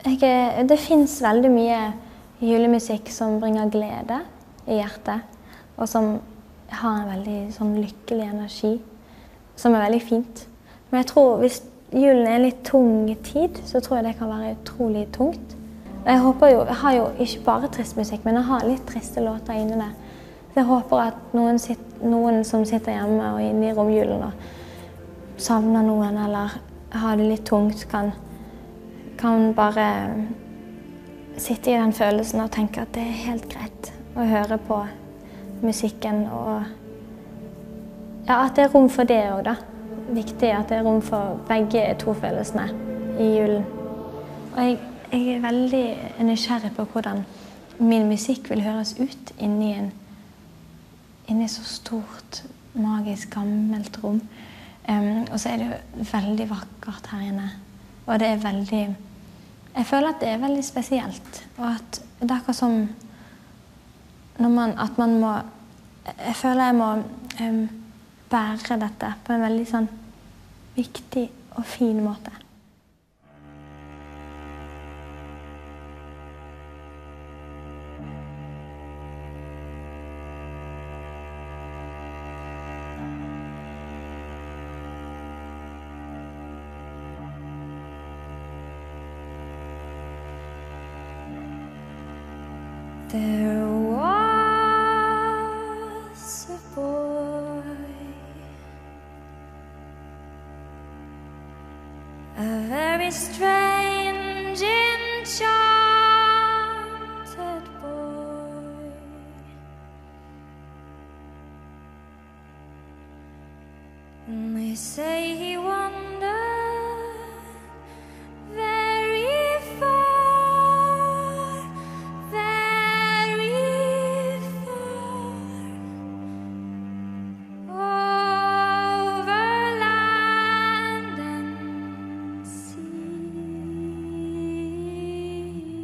Det finnes veldig mye julemusikk som bringer glede i hjertet, og som har en veldig sånn lykkelig energi, som er veldig fint. Men jeg tror hvis julen er en litt tung tid, så tror jeg det kan være utrolig tungt. Jeg har jo ikke bare trist musikk, men jeg har litt triste låter inni det. Så jeg håper at noen som sitter hjemme og inne i romjulen og savner noen eller har det litt tungt, kan bare sitte i den følelsen og tenke at det er helt greit å høre på musikken, og ja, at det er rom for det også da. Viktig at det er rom for begge to følelsene i julen. Og jeg er veldig nysgjerrig på hvordan min musikk vil høres ut inni et så stort, magisk, gammelt rom. Og så er det jo veldig vakkert her inne. Og det er veldig... Jeg føler at det er veldig spesielt. Og at det er akkurat som... At man må... Jeg føler jeg må bære dette på en veldig sånn viktig og fin måte. There was a boy, a very strange, enchanted boy. And they say he wandered very far, very far, over land and sea.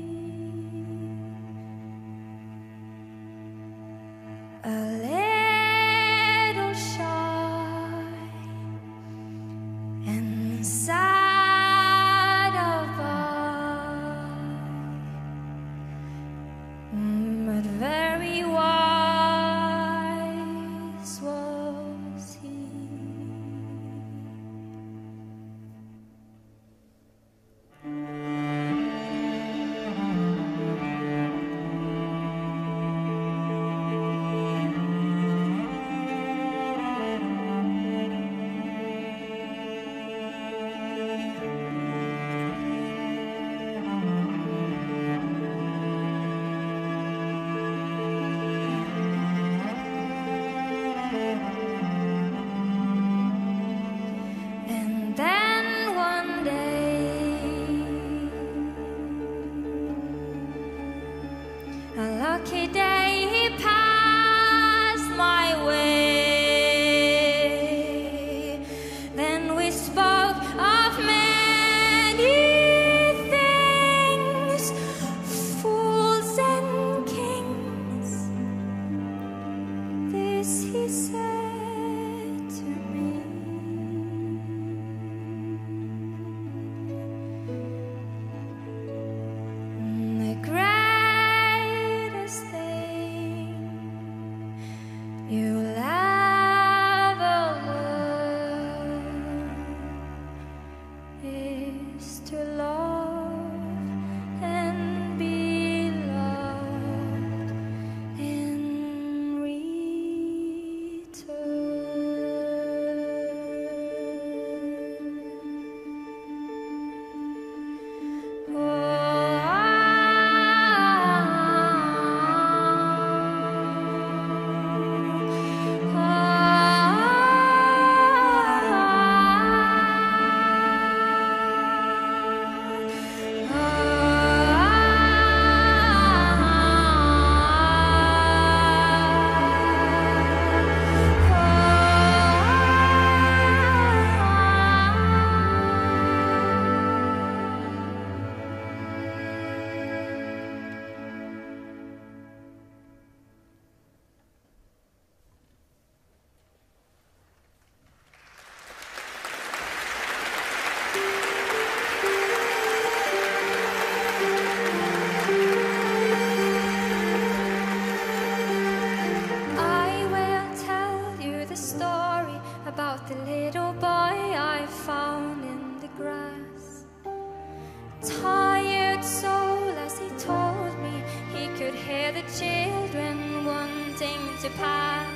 tired soul as he told me he could hear the children wanting to pass.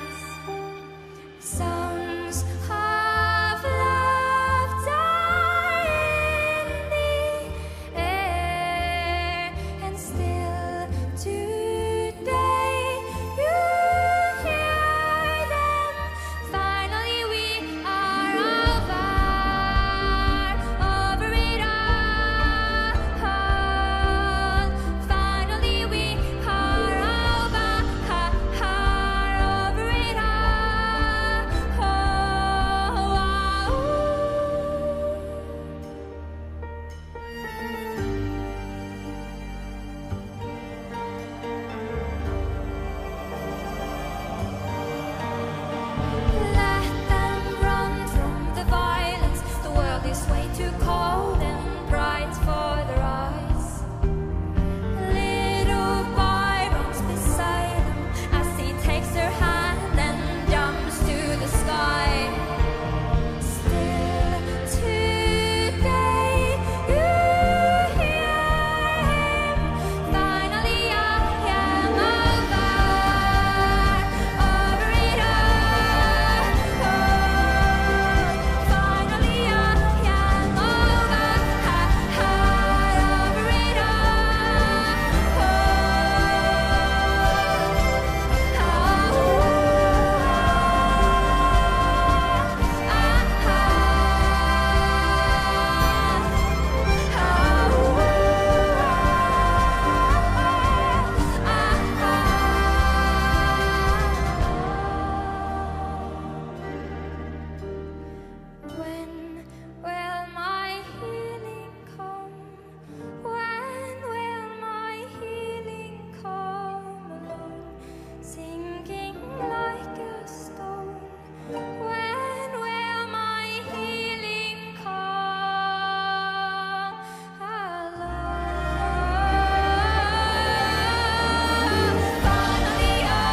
Sounds of laughter in the air, and still today you hear them. Finally we are over it all. Finally we are over it all. Let them run from the violence. The world is way too cold and bright for their eyes. Little boy runs beside them as he takes her hand and jumps to the sky. Still today you hear him. Finally I am over it all. Finally I am over it When will my healing come? When will my healing come along, sinking like a stone? When will my healing come along? Finally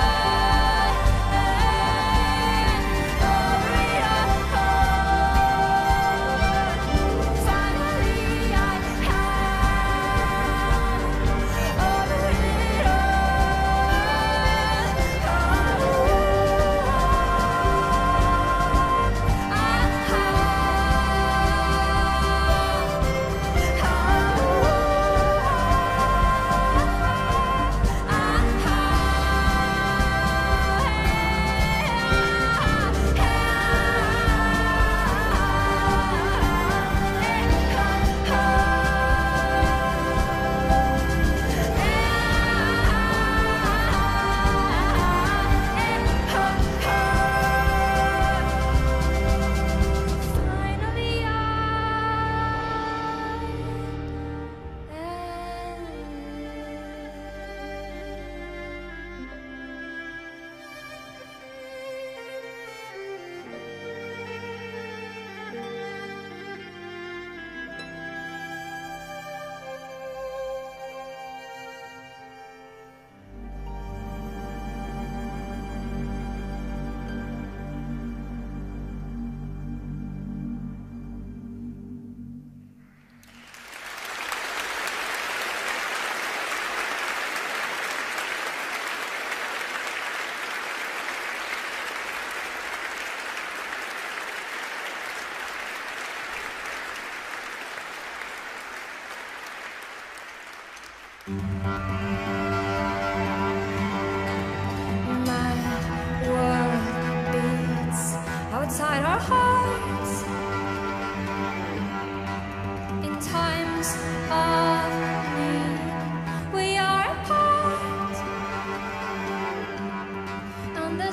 my world beats outside our hearts in times of need. We are apart, and the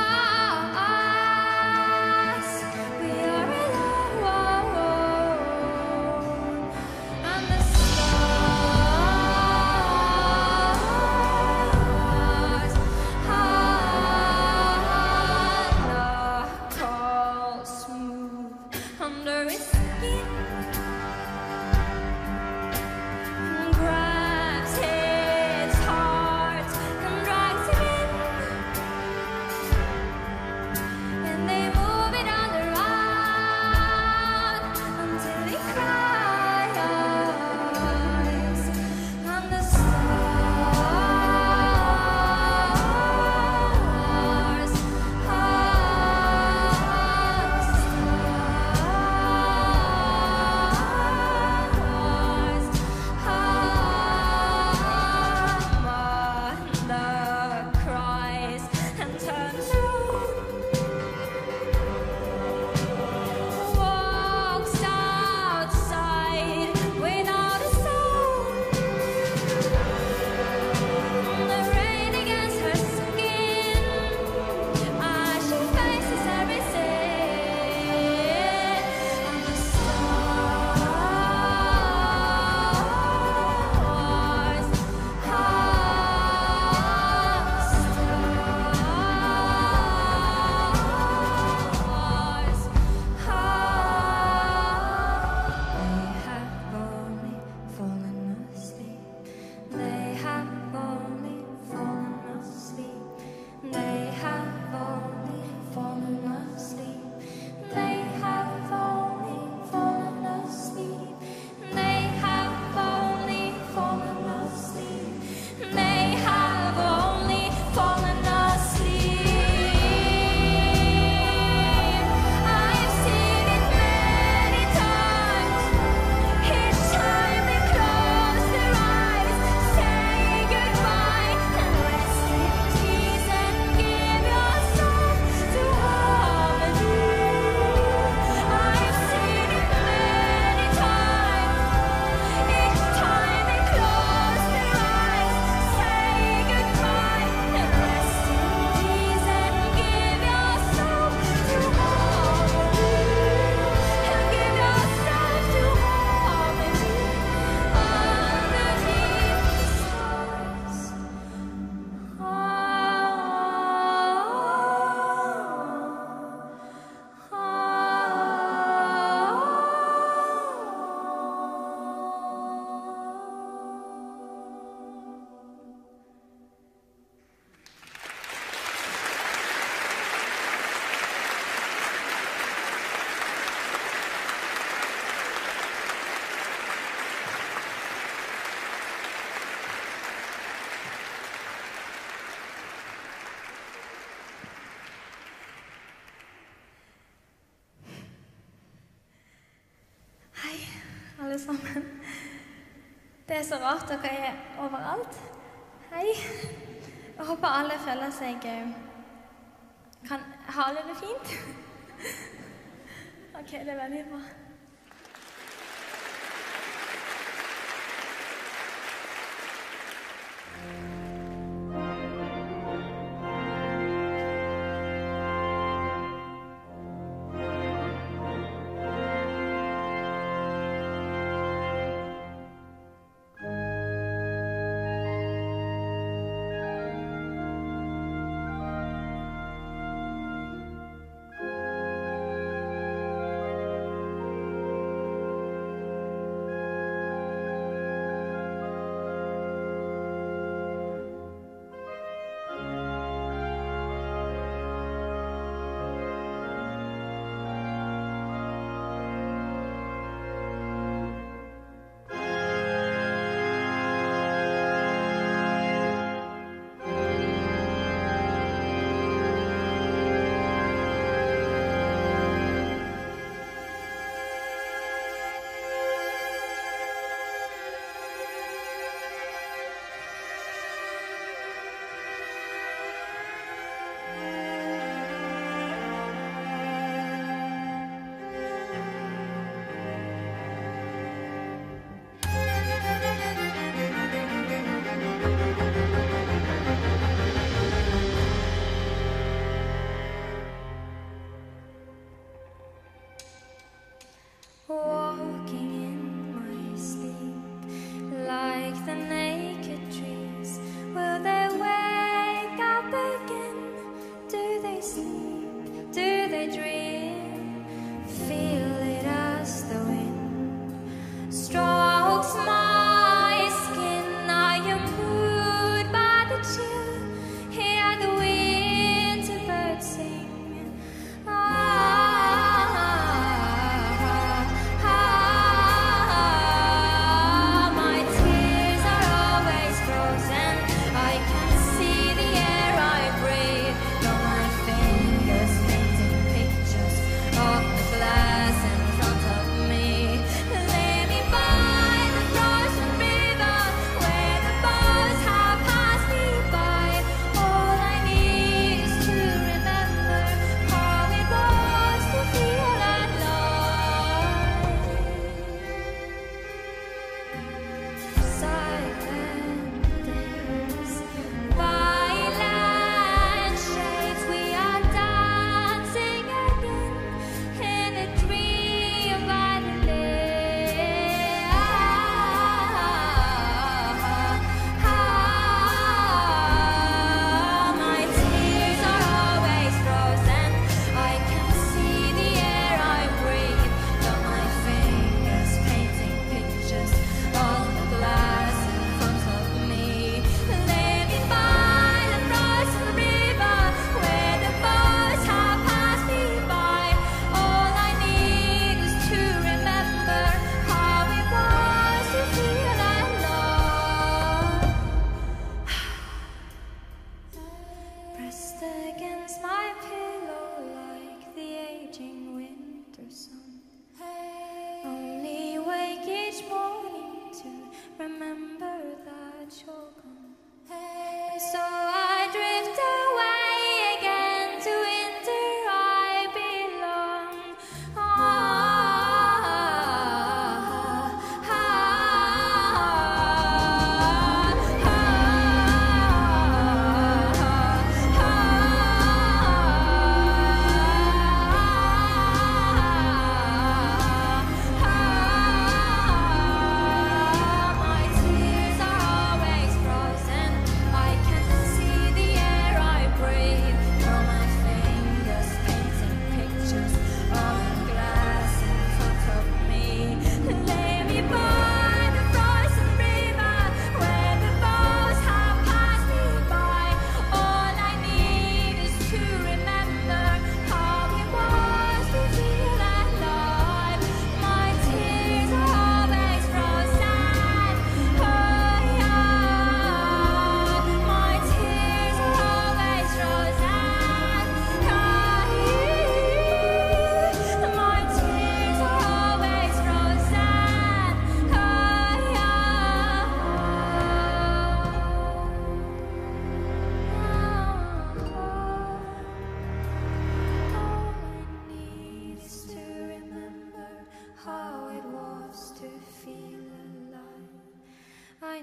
stars, we are alone, and the stars are cold, smooth under his skin. sammen. Det er så rart, dere er overalt. Hei. Jeg håper alle føler seg... Har alle det fint? Ok, det er veldig bra.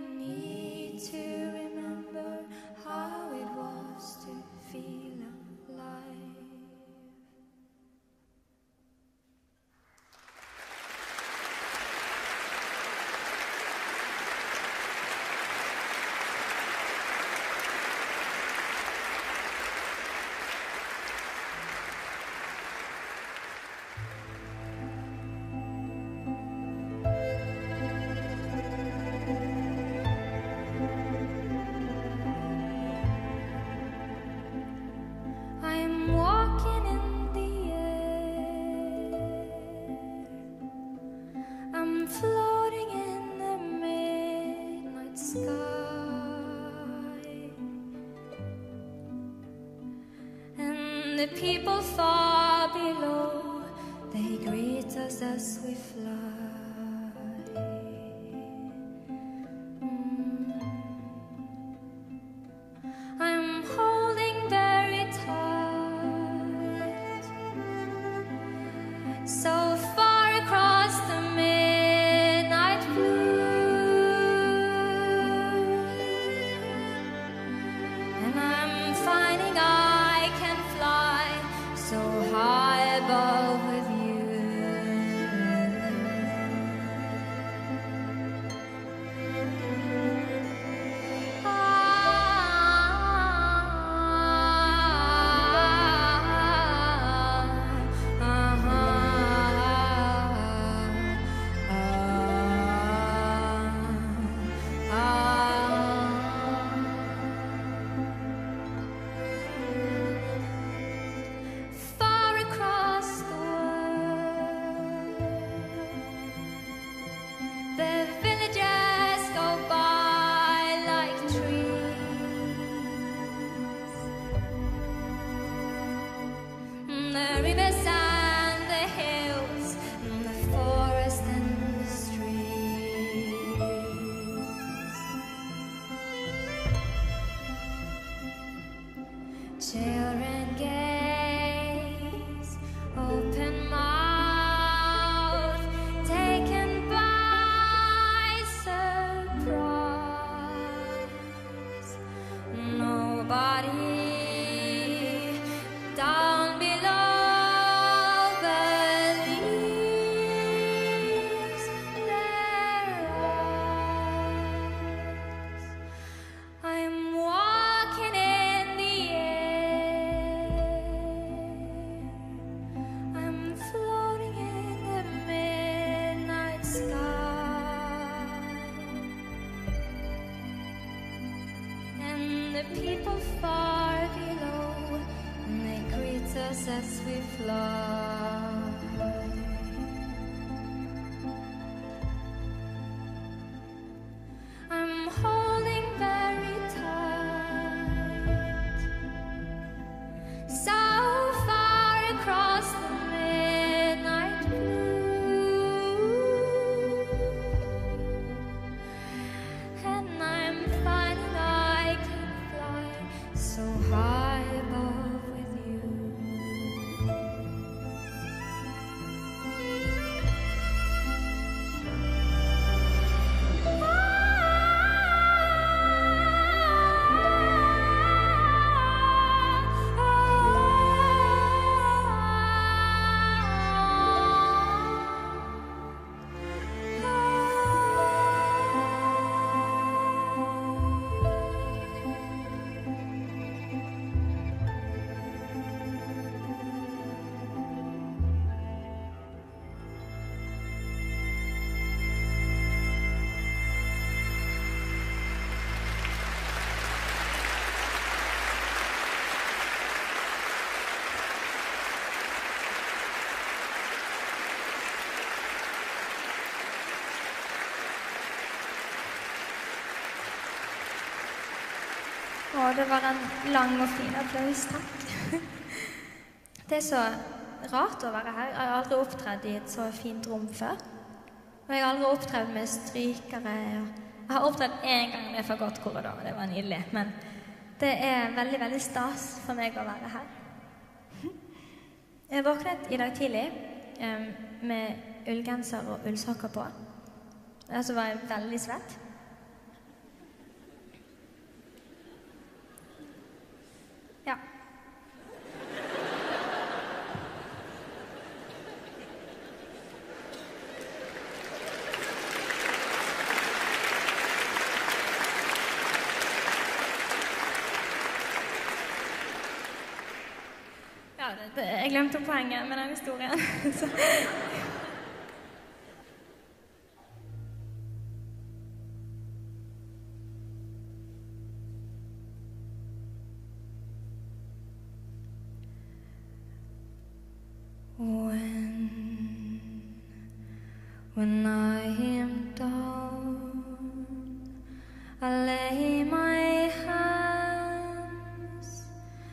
need to remember how it was to feel alive. I'm walking in the air. I'm floating in the midnight sky. And the people far below, they greet us as we fly. I'm holding very tight, so far across the midnight blue, and I'm finding I can fly so high above with you. Far across the world, the villages go by like trees. The rivers and the hills, the forest and the streets. Children gaze, open mouth, taken by surprise. Nobody down below believes their eyes. I'm walking in the air. I'm floating in the midnight sky. And the people far below, they greet us as we fly. I'm holding very tight, so far across the midnight blue, and I'm finding I can fly so high above with you. Og det var en lang og fin applaus, takk. Det er så rart å være her. Jeg har aldri opptredd i et så fint rom før. Og jeg har aldri opptredd med strykere. Jeg har opptredd en gang med fagottkorridor, og det var nydelig. Men det er veldig, veldig stas for meg å være her. Jeg våknet i dag tidlig med ullgenser og ullsokker på. Og så var jeg veldig svett. Jeg glemte poenget med den historien. Så. When I am down, I lay my hands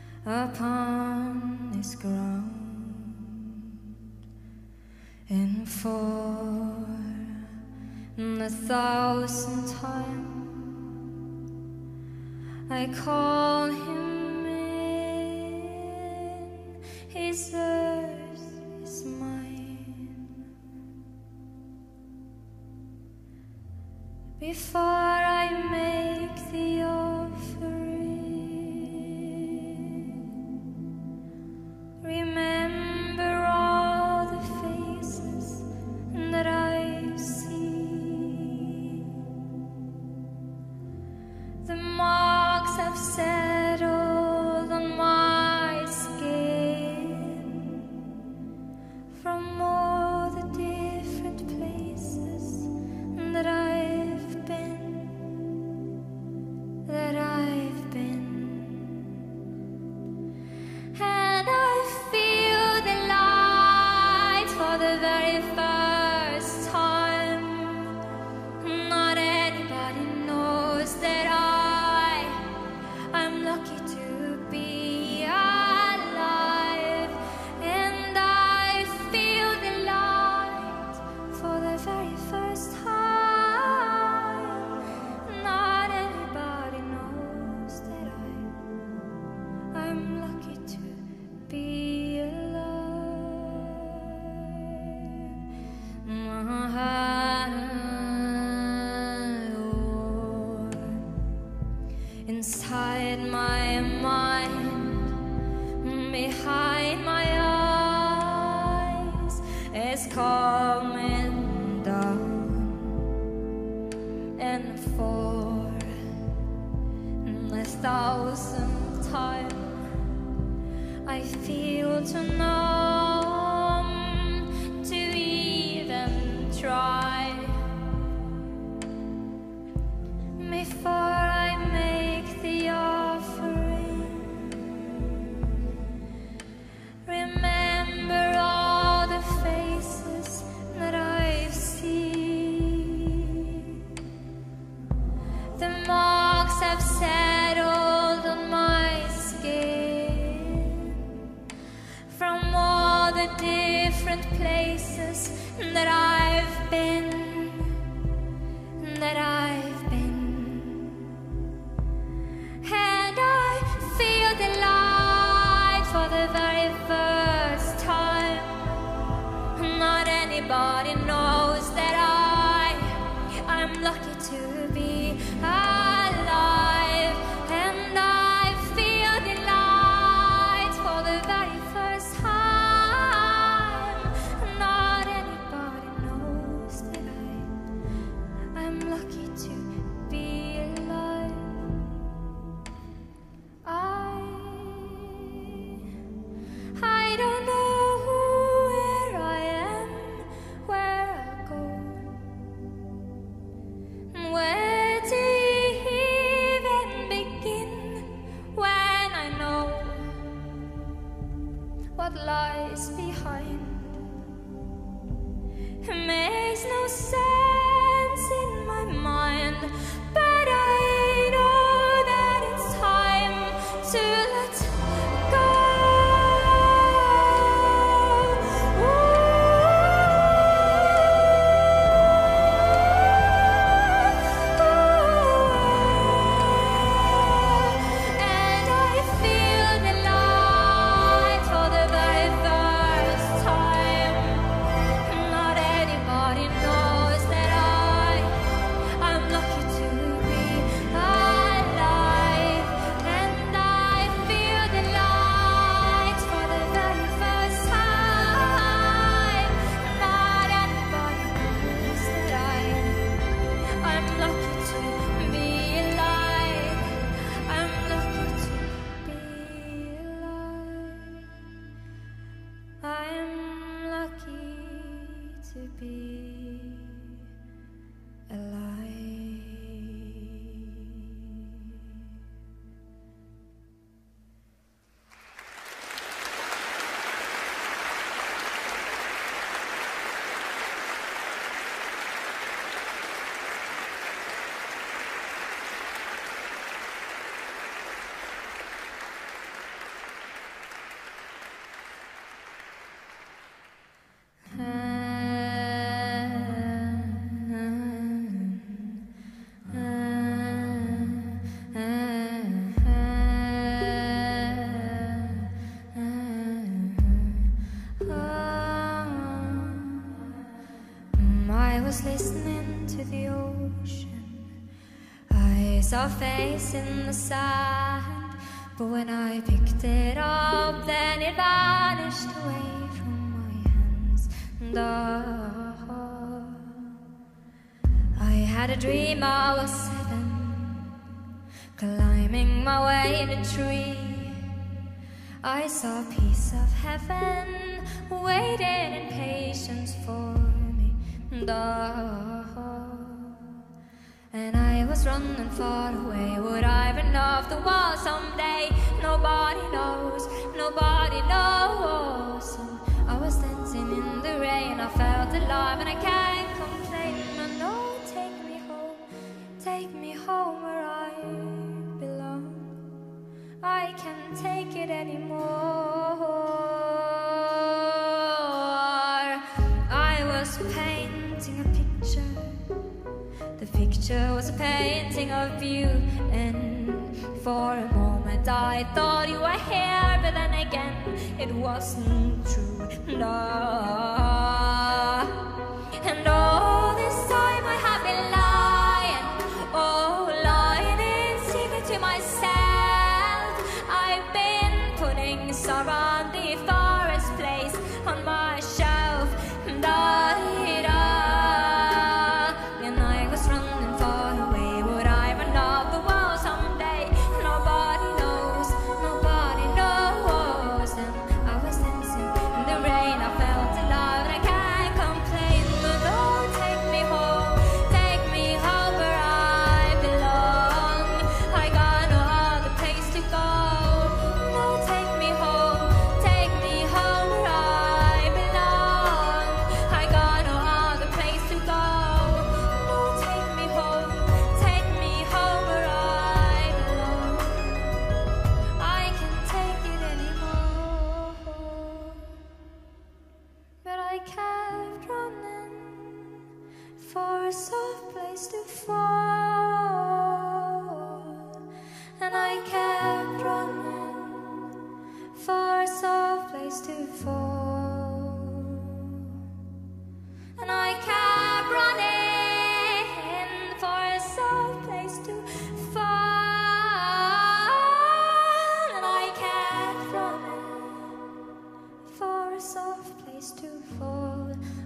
upon this ground, and for the 1,000th time I call him in. His earth is mine. Before I make the offering, remember all the faces that I've seen, the marks I've settled on my skin from all the different places that I've been. And I feel the light for the very first time. Not anybody knows that I'm lucky to be alive. And I feel the light for the very first time. Not anybody knows that I'm lucky to be alive. Inside my mind, behind my eyes, is coming down. And for the 1,000th time, I feel too numb to even try. Before I make the offering, remember all the faces that I've seen, the marks I've settled on my skin from all the different places that I've been. And I feel the light for the very first time. Not anybody knows that I'm lucky to be alive. And I feel the light for the very first time. Not anybody knows that I'm lucky to be alive. I don't know where I am, where I go, where do I saw a face in the sand, but when I picked it up, then it vanished away from my hands. And I had a dream I was 7, climbing my way in a tree. I saw a piece of heaven waiting in patience for me. And I was running far away. Would I run off the wall someday? Nobody knows, nobody knows. And I was dancing in the rain, I felt alive and I can't complain. And no, take me home where I belong. I can't take it anymore. I was painting a picture. The picture was a painting of you, and for a moment I thought you were here, but then again it wasn't true. No. And all this time I have been lying, oh, lying in secret to myself. I've been putting sorrow the forest place on my shelf. And I was running far away. Would I run off the wall someday? Nobody knows, nobody knows. And I was dancing in the rain, I felt alive and I can't complain. But oh, take me home where I belong. I got no other place to go. No, take me home where I belong. I got no other place to go. No, take me home where I belong. I can't take it anymore. But I kept running for a soft place to fall. And I kept running for a soft place to fall. And I kept running for a soft place to fall. And I kept running for a soft place to fall.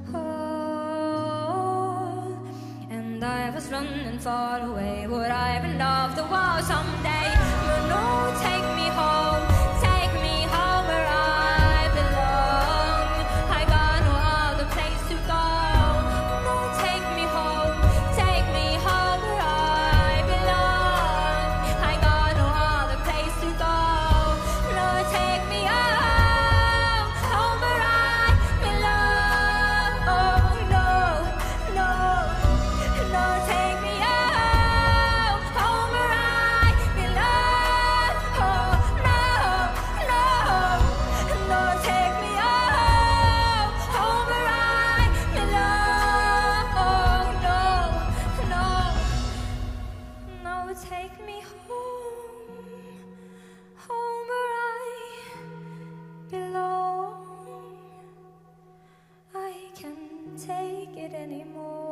And I was running far away. Would I run off the wall someday? But no, take me home where I belong. I got no other place to go. No, take me home where I belong. I got no other place to go. No, take me home where I belong. Oh no, take me home where I belong. Oh no, take me home where I belong. Oh no, take me home where I belong. I can't take it anymore.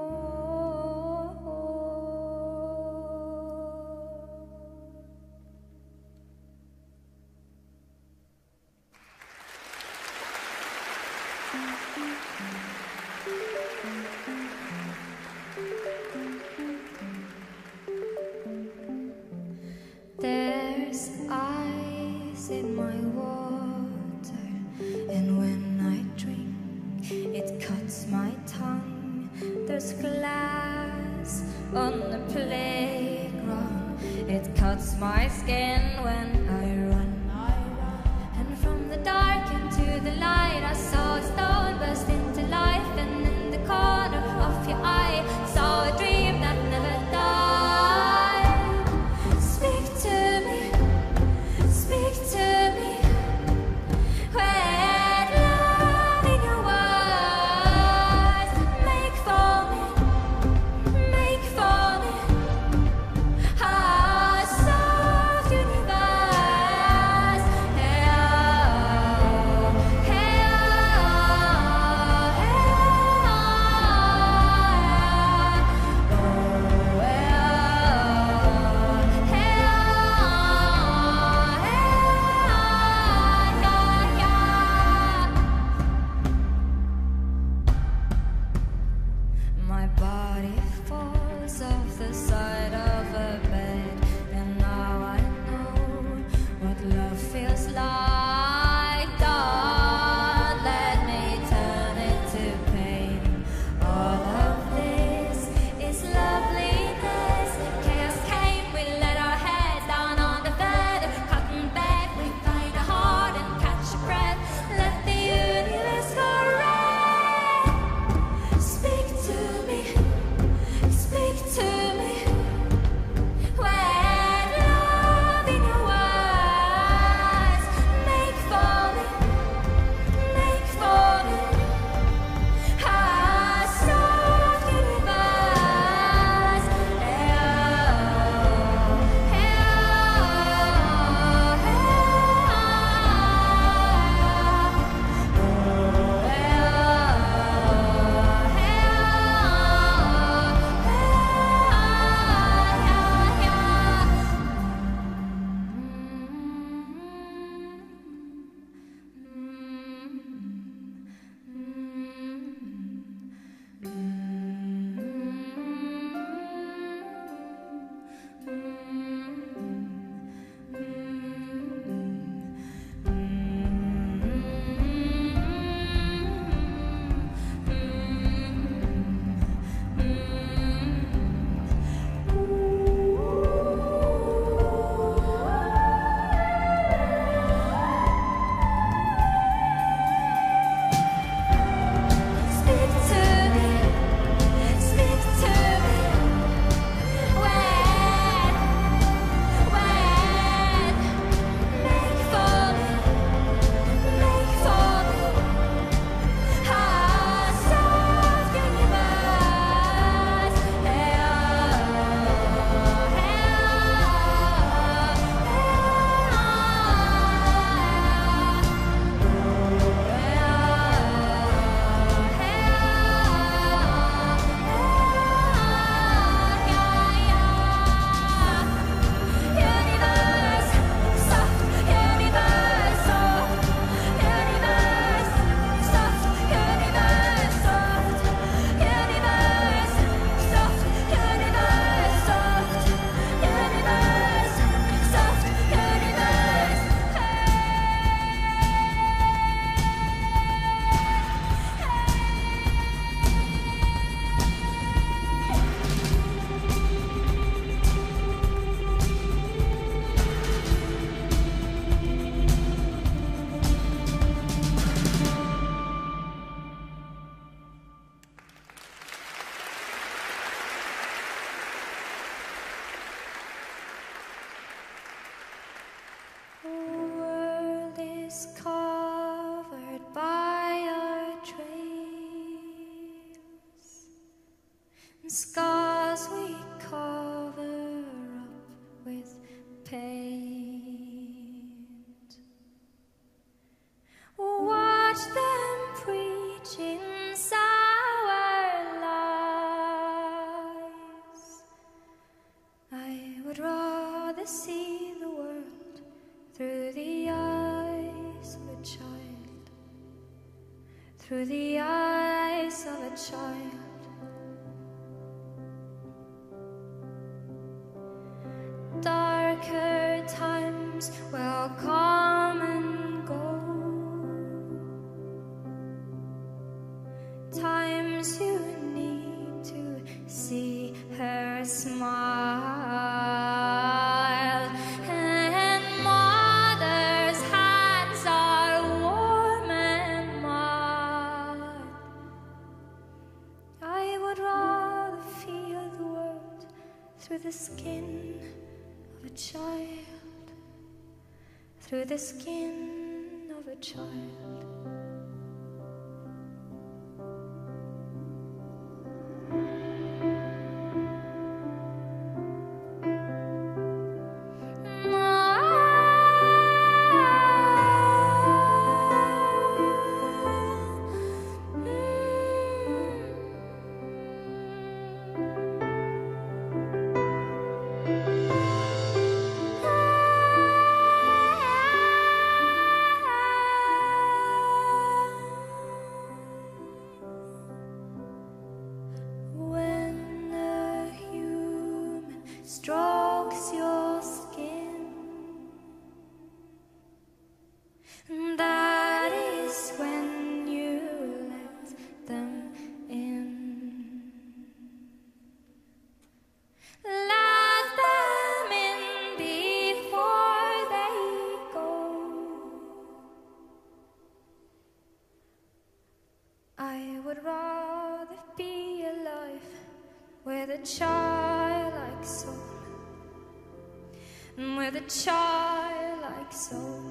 There's ice in my water, and when I drink, it cuts my tongue. There's glass on the playground, it cuts my skin when I run. And from the dark into the light, I saw a stone burst into life, and in the corner of your eye, saw a dream that never died. Speak to me, with love in your words. Make for me a soft universe. Graves covered by our trails, and scars we cover up with paint. Watch them preaching sour lies. I would rather see the world through the eyes of a child, through the eyes of a child. Darker times will come and go, times you need to see her smile, and mother's hands are warm and mild. I would rather feel the world through the skin of a child, through the skin of a child. Strokes your skin, and that is when you let them in. Let them in before they go. I would rather be alive with a childlike soul, with a childlike soul.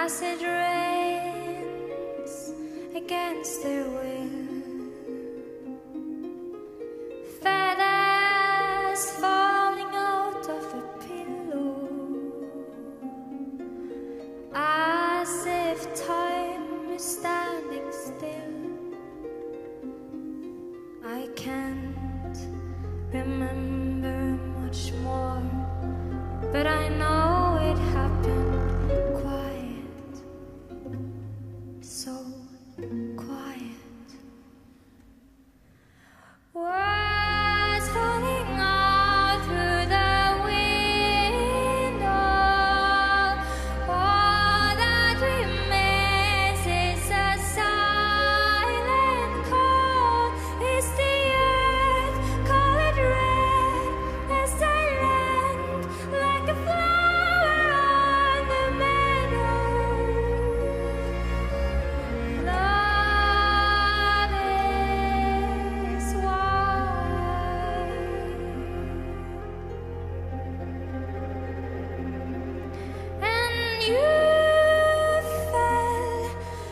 as it rains against their will. Feathers falling out of a pillow, as if time is standing still. I can't remember much more, but I know it happened quiet, so quiet. Words falling out through the window. All that remains is a silent call. Is the earth colored red as I land like a flower on the meadow? Love is wide, and you fell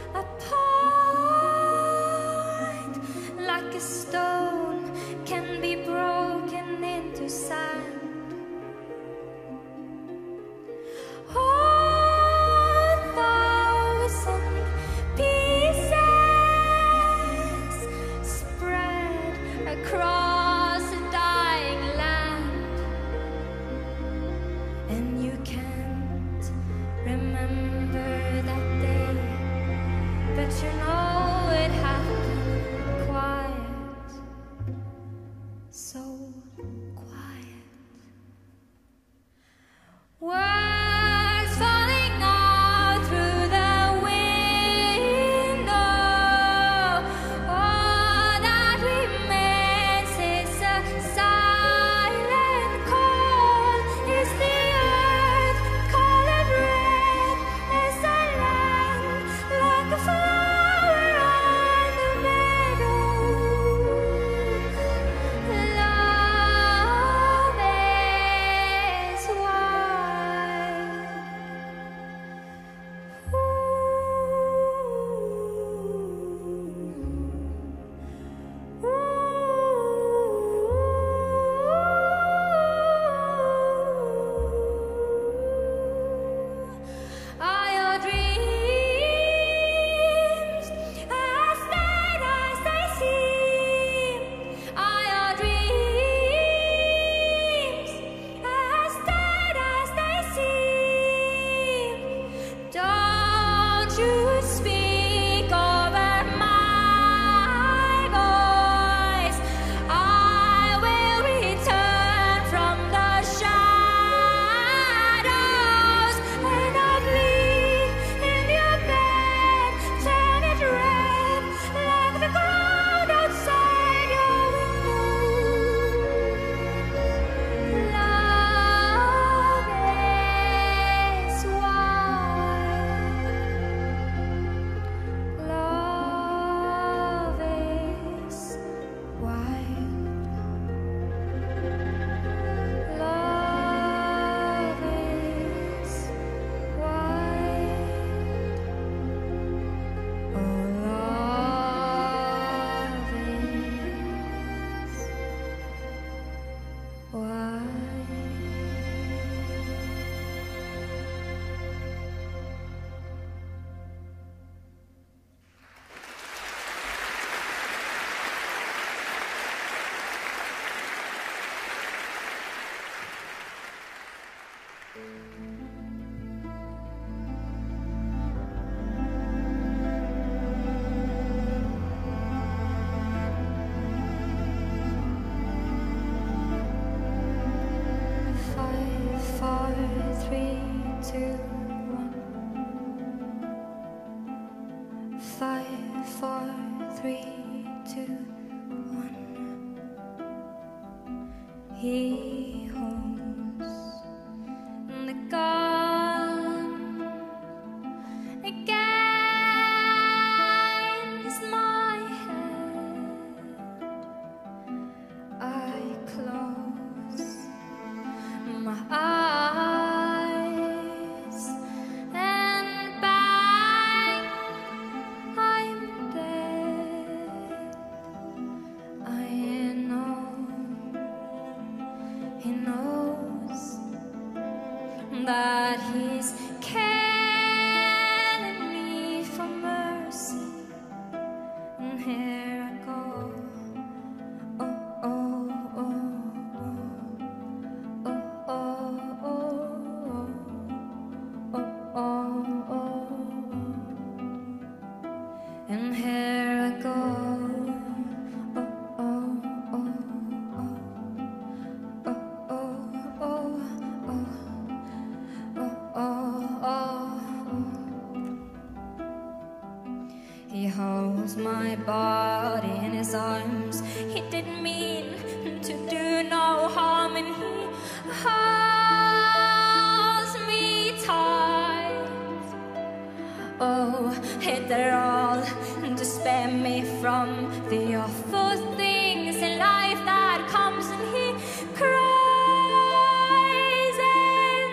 apart like a stone can be broken into sand. All thousand pieces spread across a dying land, and you can't remember that day, but you know it happened quiet, so quiet. Words falling out through the window. All that remains is a silent call. Is the earth colored red as I land like a flower on the meadow? Love is wide. Are your dreams as dead as they seem? Are your dreams as dead as they seem? Don't you speak over my voice. I will return from the shadows, and I'll bleed in your bed, turn it red like the ground outside your window. Love is wide. Love is wide. Love is wide. Oh, love is wide. Five, four, three, two, one. 5, 4, 3, 2, 1. He holds the gun against my head. I close my eyes and bow he didn't mean to do no harm, and he holds me tight. Oh, he did it all to spare me from the awful things in life that comes, and he cries and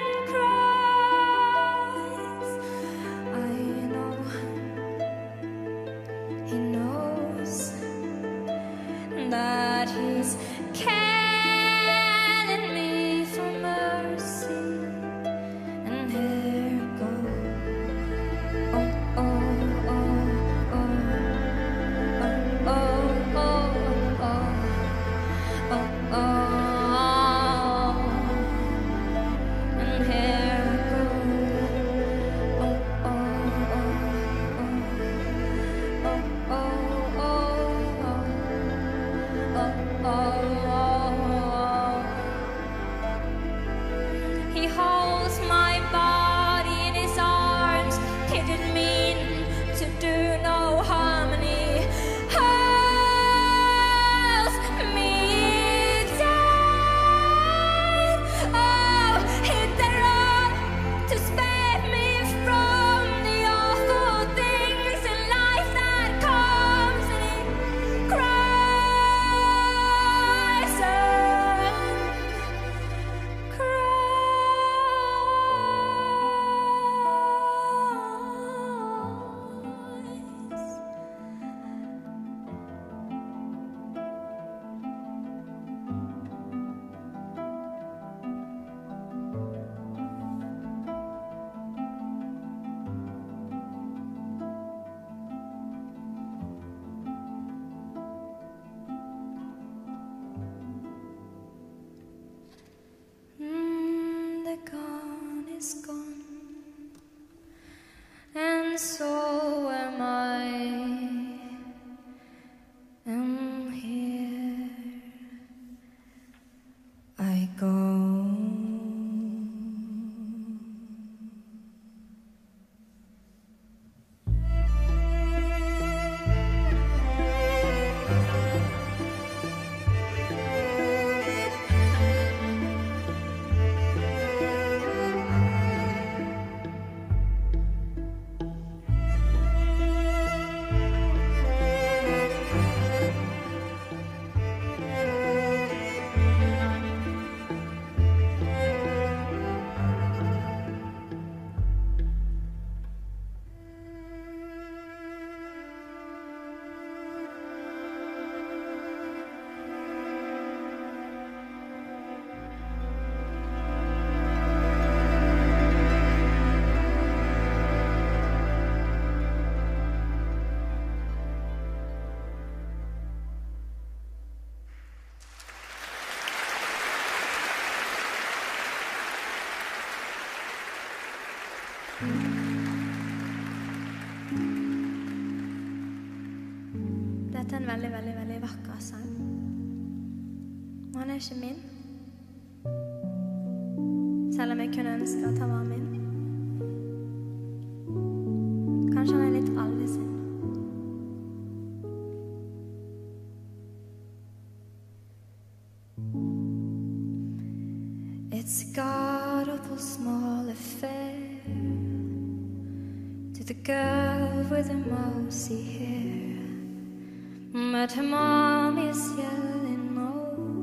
cries. I know he knows that he's calling me for mercy, and here it goes. Oh, oh, oh, oh, oh, oh, oh, oh, oh, oh, and here it goes. Oh, oh, oh, oh, oh, oh, oh, oh, oh. He holds my body in his arms. He didn't mean to do no harm, and he holds me tight. Oh, he did it all to spare me from the awful things in life that comes, and he cries and cries. The gun is gone, and so am I. Am here I go. Dette er en veldig, veldig, veldig vakker sang. Og han er ikke min. Selv om jeg kunne ønske at han var min. Kanskje han er litt alle sin. It's a god-awful small affair to the girl with the mousy hair. But her mom is yelling no,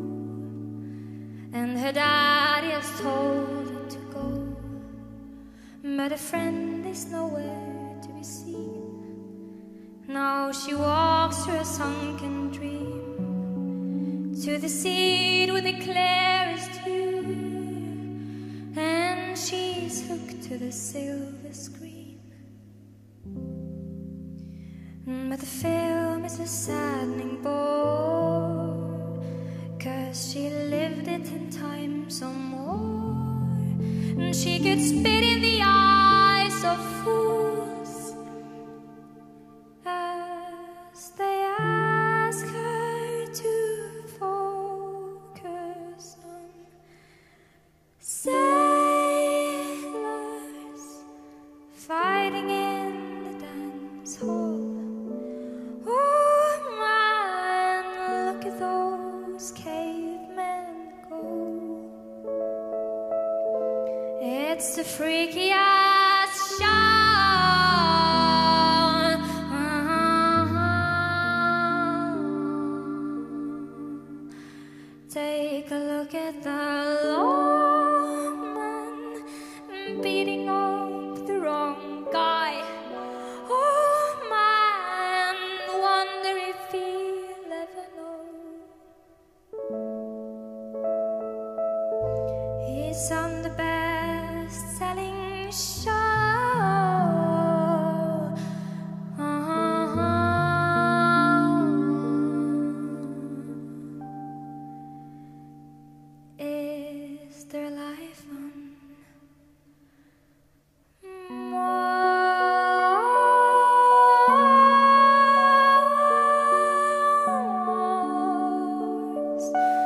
and her daddy has told her to go. But a friend is nowhere to be seen. Now she walks through a sunken dream to the seat with the clearest view, and she's hooked to the silver screen. But the film is a saddening bore, 'cause she lived it 10 times or more, and she could spit in the eyes of fools as they ask her to focus on sailors fighting in the dance hall. Oh man, look at those It's the freakiest show. Take a look at the lawman beating up the wrong guy. Oh man, wonder if he'll ever know. He's on the best-selling show. Is there life on Mars?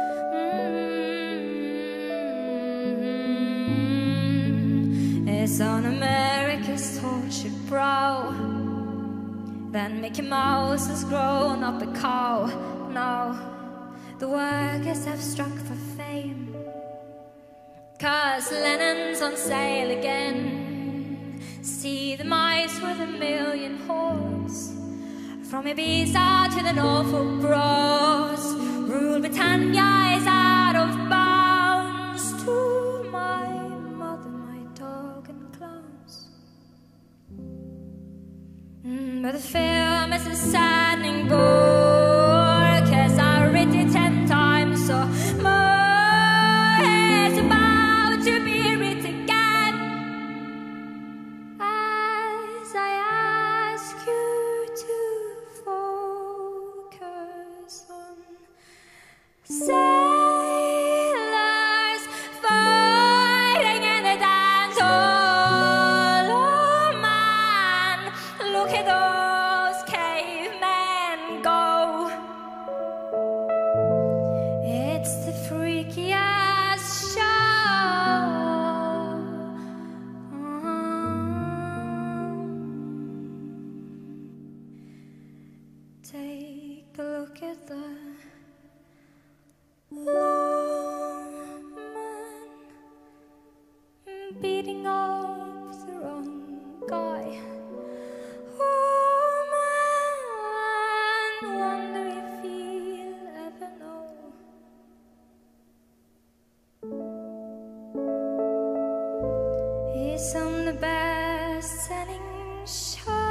It's on America's tortured brow. Then Mickey Mouse has grown up a cow. Now the workers have struck for fame, 'cause Lennon's on sale again. See the mice with a million hordes, from Ibiza to the Norfolk Broads. Rule Britannia is out of bounds. To my mother, my dog and clowns. But the film is a saddening bore, 'cause I read it 10 times or more. It's about to be written again, as I ask you to focus on sailors fighting in the dance hall. Oh man, look at those cavemen go. It's the freakiest show. Take a look at the lawman beating up the wrong guy. Oh man, wonder if he'll ever know. He's on the best-selling show.